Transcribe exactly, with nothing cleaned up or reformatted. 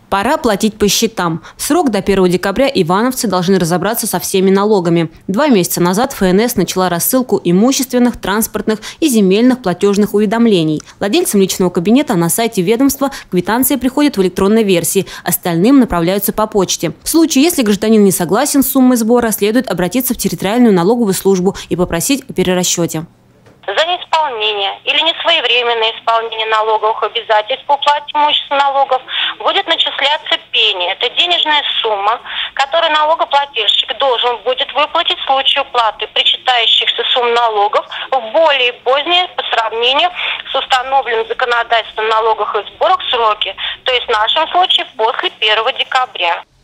Пора платить по счетам. В срок до первого декабря ивановцы должны разобраться со всеми налогами. Два месяца назад ФНС начала рассылку имущественных, транспортных и земельных платежных уведомлений. Владельцам личного кабинета на сайте ведомства квитанции приходят в электронной версии, остальным направляются по почте. В случае, если гражданин не согласен с суммой сбора, следует обратиться в территориальную налоговую службу и попросить о перерасчете. За неисполнение или несвоевременное исполнение налоговых обязательств по уплате имущественных налогов будет начисляться пени. Это денежная сумма, которую налогоплательщик должен будет выплатить в случае уплаты причитающихся сумм налогов в более поздние по сравнению с установленным законодательством налоговых и сборах сроки, то есть в нашем случае после первого декабря.